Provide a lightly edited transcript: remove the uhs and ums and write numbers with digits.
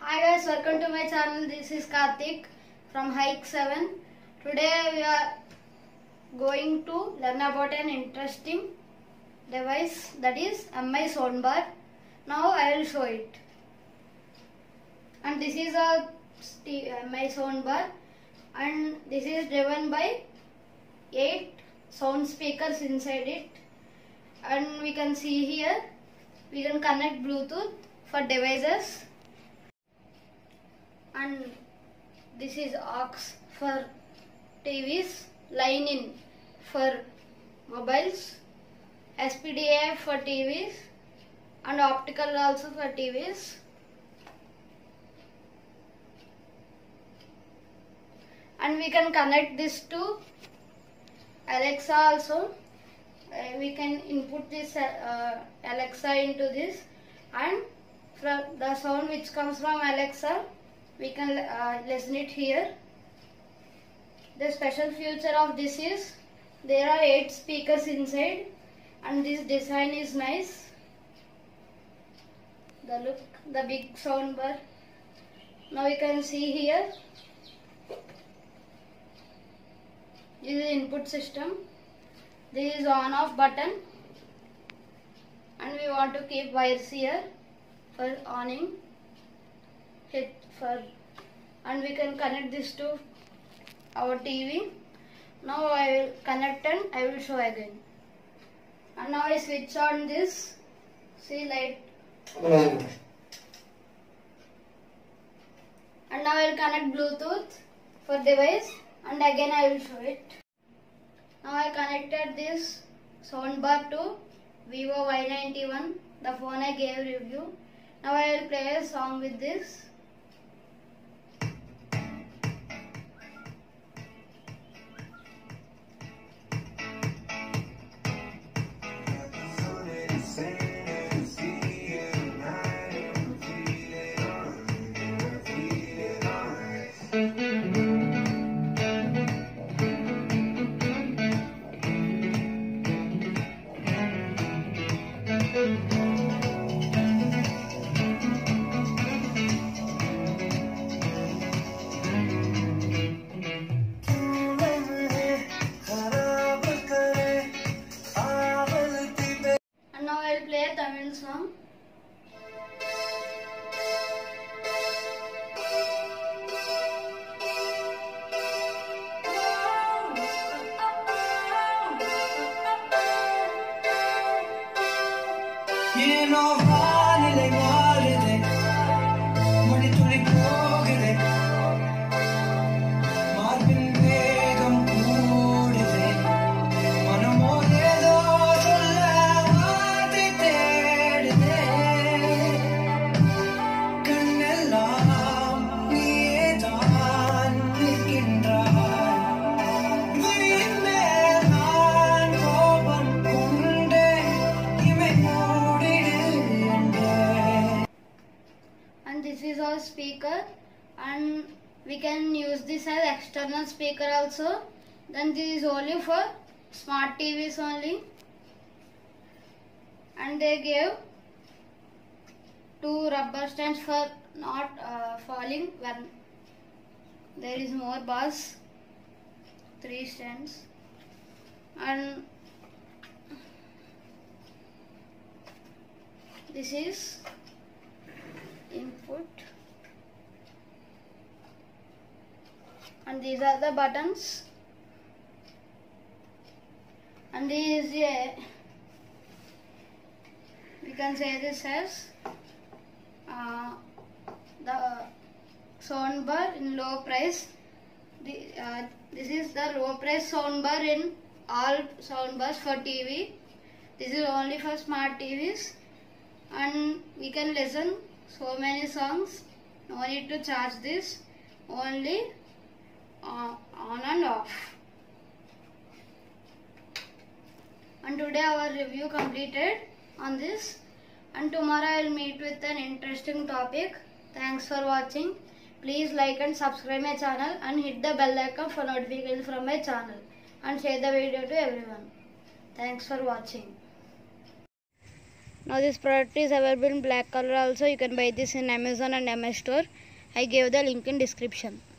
Hi guys, welcome to my channel. This is Karthik from Hike 7. Today we are going to learn about an interesting device, that is MI soundbar. Now I will show it. And this is a MI soundbar, and this is driven by 8 sound speakers inside it. And we can see here we can connect Bluetooth for devices. And this is aux for TVs, line in for mobiles, SPDA for TVs, and optical also for TVs. And we can connect this to Alexa also. We can input this Alexa into this, and from the sound which comes from Alexa, we can listen it here. The special feature of this is there are 8 speakers inside, and this design is nice. The look, the big sound bar. Now we can see here this is input system. This is on off button, and we want to keep wires here for owning it and we can connect this to our TV. Now I will connect and I will show again. And now I switch on this. See light. And now I will connect Bluetooth for device, and again I will show it. Now I connected this soundbar to Vivo Y91, the phone I gave review. Now I will play a song with this. And now I will play a Tamil song. This is our speaker, and we can use this as external speaker also. Then this is only for smart TVs only, and they gave 2 rubber stands for not falling when there is more bars. 3 stands, and this is input, and these are the buttons, and this is we can say this as the soundbar in low price. This is the low price soundbar in all soundbars for TV. This is only for smart TVs, and we can listen so many songs. No need to charge this, only on and off. And today our review completed on this, and tomorrow I will meet with an interesting topic. Thanks for watching. Please like and subscribe my channel, and hit the bell icon for notifications from my channel, and share the video to everyone. Thanks for watching. Now this product is available in black color also. You can buy this in Amazon and MS Store. I gave the link in description.